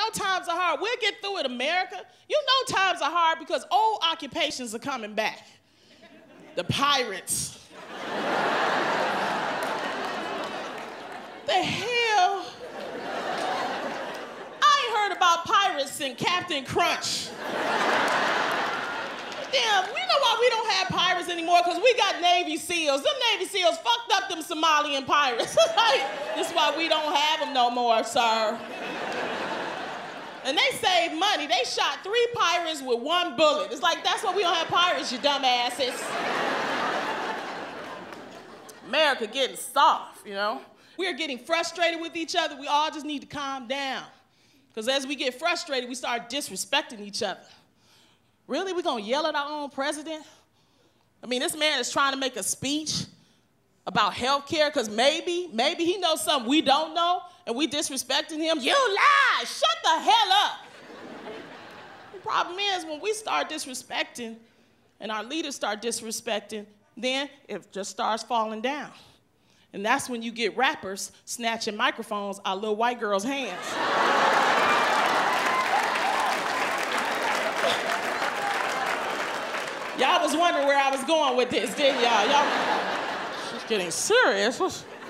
know times are hard. We'll get through it, America. You know times are hard because old occupations are coming back. The pirates. The hell? I ain't heard about pirates and Captain Crunch. Damn, you know why we don't have pirates anymore? Because we got Navy SEALs. Them Navy SEAls fucked up them Somalian pirates. This is why we don't have them no more, sir. And they saved money. They shot 3 pirates with 1 bullet. It's like, that's why we don't have pirates, you dumbasses. America getting soft, you know? We're getting frustrated with each other. We all just need to calm down. Because as we get frustrated, we start disrespecting each other. Really, we gonna yell at our own president? I mean, this man is trying to make a speech about health care because maybe he knows something we don't know and we disrespecting him. You lie, shut the hell up. The problem is when we start disrespecting and our leaders start disrespecting, then it just starts falling down. And that's when you get rappers snatching microphones out of little white girls' hands. Y'all was wondering where I was going with this, didn't y'all? She's getting serious.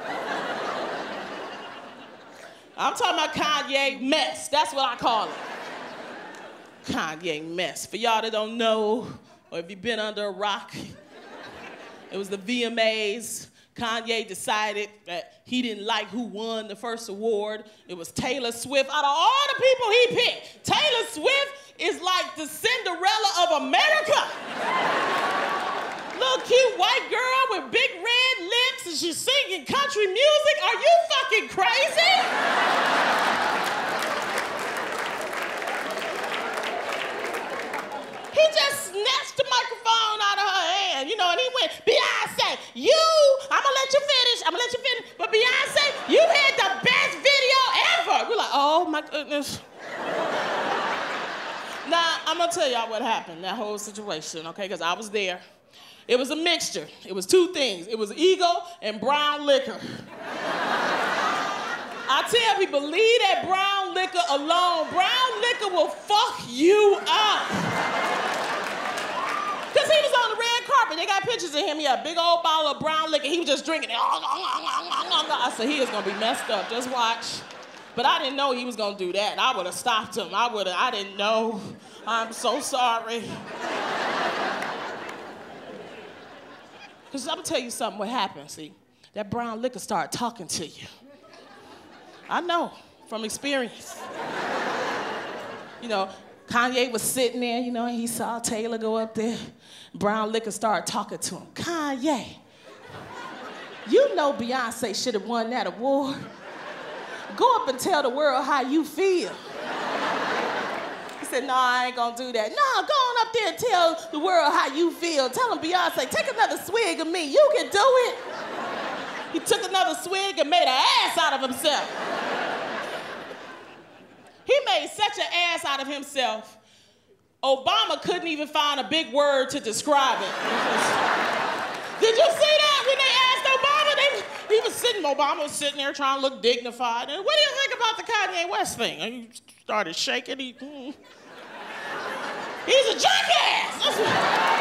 I'm talking about Kanye mess. That's what I call it. Kanye mess. For y'all that don't know, or if you've been under a rock, it was the VMAs. Kanye decided that he didn't like who won the first award. It was Taylor Swift. Out of all the people he picked, Taylor Swift is like the Cinderella of America. Little cute white girl with big red lips and she's singing country music. Are you fucking crazy? He just snatched the microphone out of her hand, you know, and he went, Beyonce, I'm gonna let you finish, but Beyonce, you had the best video ever. We're like, oh my goodness. Now, I'm gonna tell y'all what happened, that whole situation, okay, because I was there. It was a mixture. It was 2 things. It was ego and brown liquor. I tell people, leave that brown liquor alone. Brown liquor will fuck you up. Because he was on the red carpet. They got pictures of him. He had a big old bottle of brown liquor. He was just drinking it. I said, he is going to be messed up. Just watch. But I didn't know he was going to do that. I would have stopped him. I didn't know. I'm so sorry. Because I'm going to tell you something what happened, see. That brown liquor started talking to you. I know from experience. You know, Kanye was sitting there, you know, and he saw Taylor go up there. Brown liquor started talking to him. Kanye, you know Beyonce should have won that award. Go up and tell the world how you feel. He said, no, I ain't gonna do that. No, go on up there and tell the world how you feel. Tell them, Beyonce, take another swig of me. You can do it. He took another swig and made an ass out of himself. He made such an ass out of himself, Obama couldn't even find a big word to describe it. Did you see that when they asked Obama? Obama was sitting there trying to look dignified. And what do you think about the Kanye West thing? And he started shaking. He's a jackass.